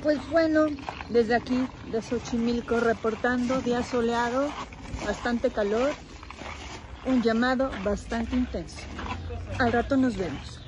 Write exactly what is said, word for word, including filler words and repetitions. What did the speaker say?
Pues bueno, desde aquí de Xochimilco reportando, día soleado, bastante calor, un llamado bastante intenso. Al rato nos vemos.